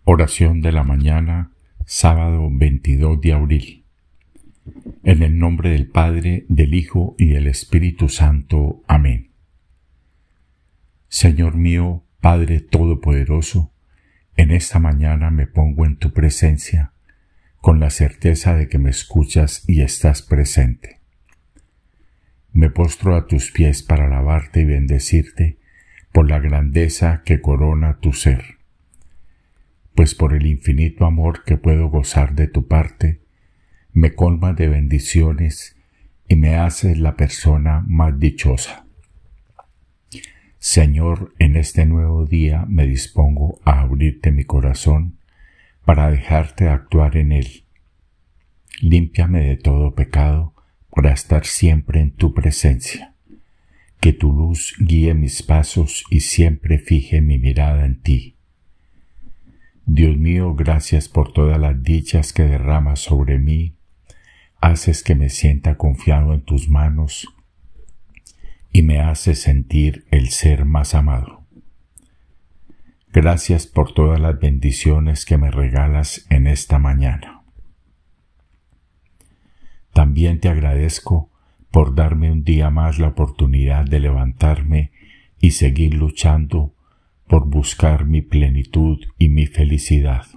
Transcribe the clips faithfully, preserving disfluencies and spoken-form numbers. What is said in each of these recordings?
Oración de la mañana, sábado veintidós de abril. En el nombre del Padre, del Hijo y del Espíritu Santo. Amén. Señor mío, Padre Todopoderoso, en esta mañana me pongo en tu presencia, con la certeza de que me escuchas y estás presente. Me postro a tus pies para alabarte y bendecirte por la grandeza que corona tu ser. Pues por el infinito amor que puedo gozar de tu parte, me colmas de bendiciones y me haces la persona más dichosa. Señor, en este nuevo día me dispongo a abrirte mi corazón para dejarte actuar en él. Límpiame de todo pecado para estar siempre en tu presencia. Que tu luz guíe mis pasos y siempre fije mi mirada en ti. Dios mío, gracias por todas las dichas que derramas sobre mí. Haces que me sienta confiado en tus manos y me haces sentir el ser más amado. Gracias por todas las bendiciones que me regalas en esta mañana. También te agradezco por darme un día más la oportunidad de levantarme y seguir luchando por buscar mi plenitud y mi felicidad.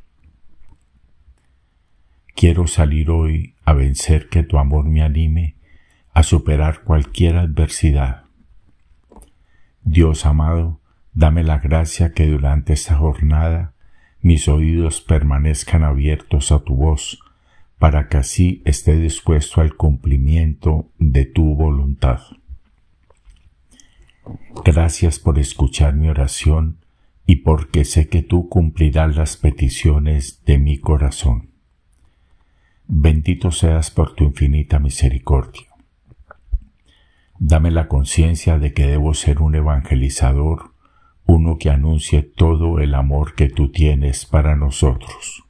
Quiero salir hoy a vencer, que tu amor me anime a superar cualquier adversidad. Dios amado, dame la gracia que durante esta jornada mis oídos permanezcan abiertos a tu voz, para que así esté dispuesto al cumplimiento de tu voluntad. Gracias por escuchar mi oración y porque sé que tú cumplirás las peticiones de mi corazón. Bendito seas por tu infinita misericordia. Dame la conciencia de que debo ser un evangelizador, uno que anuncie todo el amor que tú tienes para nosotros.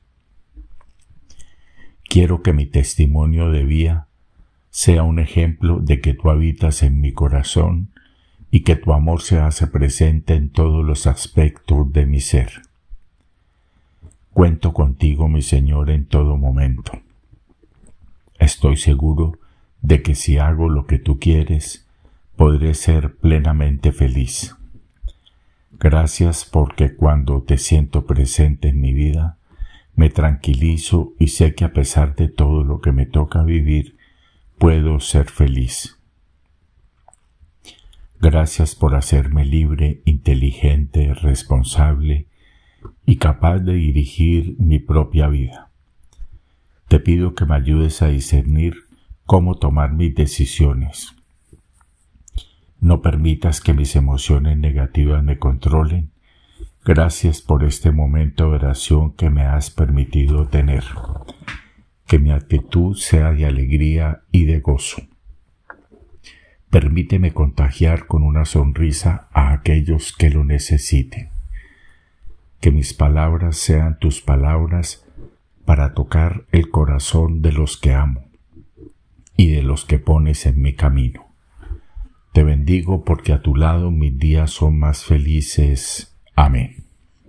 Quiero que mi testimonio de vida sea un ejemplo de que tú habitas en mi corazón y que tu amor se hace presente en todos los aspectos de mi ser. Cuento contigo, mi Señor, en todo momento. Estoy seguro de que si hago lo que tú quieres, podré ser plenamente feliz. Gracias porque cuando te siento presente en mi vida, me tranquilizo y sé que a pesar de todo lo que me toca vivir, puedo ser feliz. Gracias por hacerme libre, inteligente, responsable y capaz de dirigir mi propia vida. Te pido que me ayudes a discernir cómo tomar mis decisiones. No permitas que mis emociones negativas me controlen. Gracias por este momento de oración que me has permitido tener. Que mi actitud sea de alegría y de gozo. Permíteme contagiar con una sonrisa a aquellos que lo necesiten. Que mis palabras sean tus palabras para tocar el corazón de los que amo y de los que pones en mi camino. Te bendigo porque a tu lado mis días son más felices. Amén.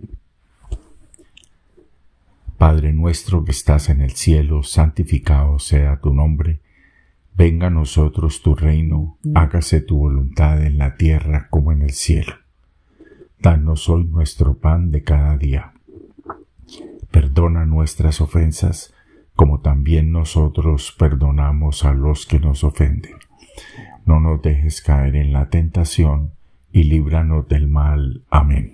Padre nuestro que estás en el cielo, santificado sea tu nombre. Venga a nosotros tu reino, hágase tu voluntad en la tierra como en el cielo. Danos hoy nuestro pan de cada día. Perdona nuestras ofensas, como también nosotros perdonamos a los que nos ofenden. No nos dejes caer en la tentación, y líbranos del mal. Amén.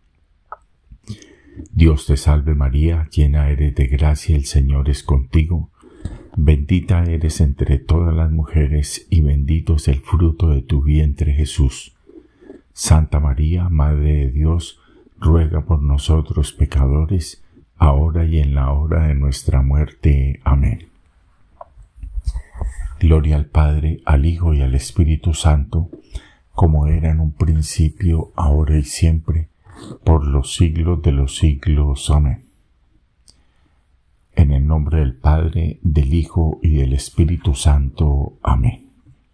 Dios te salve María, llena eres de gracia, el Señor es contigo. Bendita eres entre todas las mujeres, y bendito es el fruto de tu vientre, Jesús. Santa María, Madre de Dios, ruega por nosotros pecadores, ahora y en la hora de nuestra muerte. Amén. Gloria al Padre, al Hijo y al Espíritu Santo, como era en un principio, ahora y siempre, por los siglos de los siglos. Amén. En el nombre del Padre, del Hijo y del Espíritu Santo. Amén.